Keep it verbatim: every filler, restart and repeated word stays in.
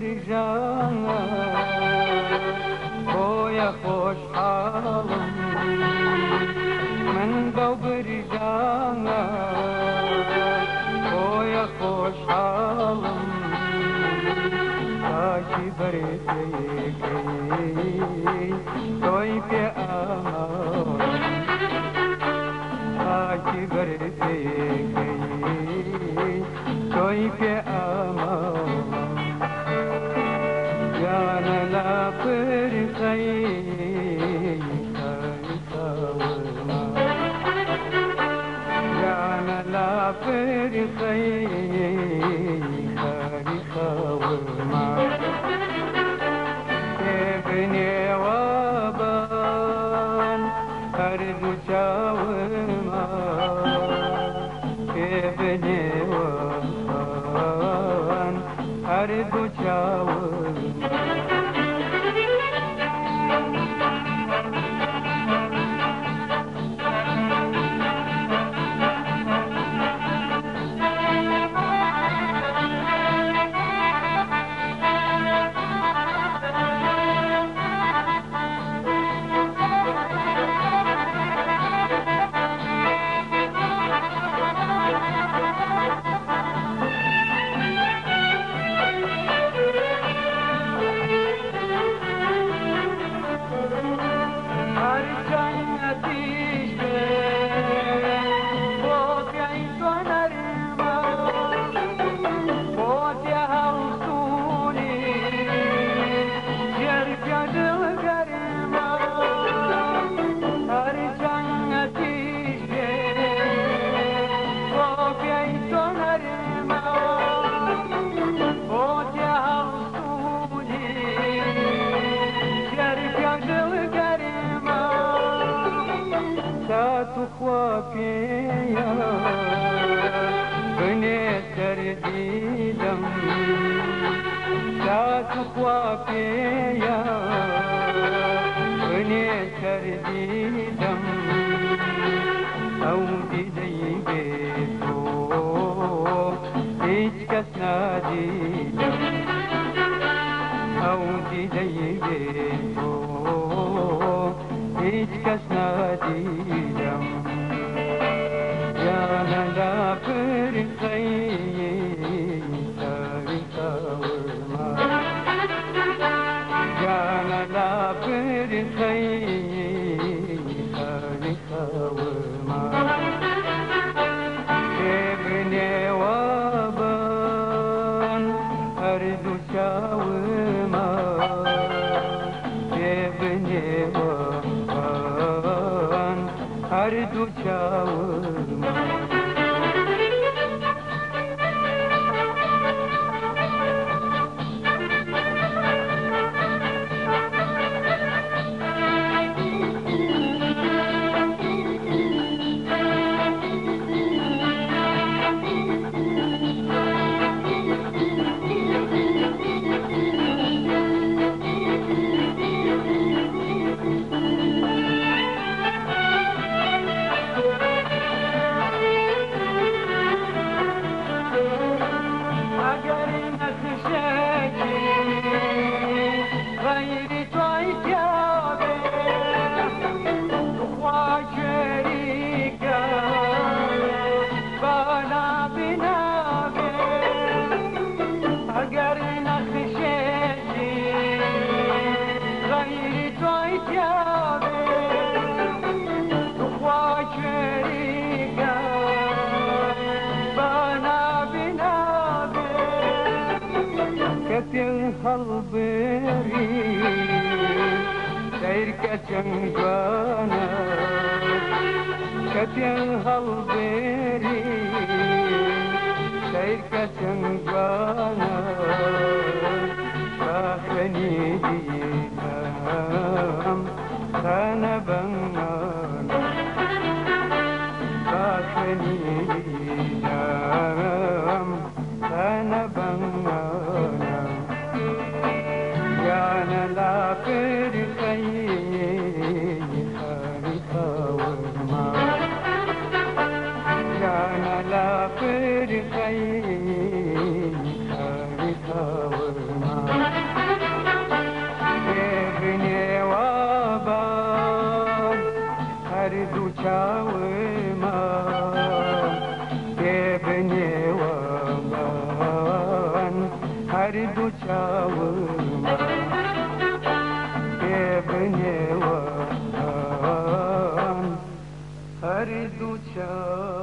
برجانا بويا خوش حالم من بو برجانا بويا خوش حالم تاكي بريتي توي في أمان تاكي بريتي توي في أمان جانا لا فرقي جانا لا فرقي خاورما ابني وابان أرض شاورما ابني وابان أرض شاورما خوابيا بني ترديدم لا تخوابيا بني ترديدم أو دي بيتو هيج كسناديدم أو دي بيتو هيج كسناديدم جانا لا فرقي خاورما جانا لا فرقي خاورما ابني وابان أرض شاورما ابني وابان أرض شاورما halberi Serka çangana Katyan halberi Serka çangana Kahveni diyem Sana bangana Kahveni diyem Sana bangana جانا لا فرقي خاورما جانا لا فرقي خاورما دو چاوما که بنیوان هر دو چاوما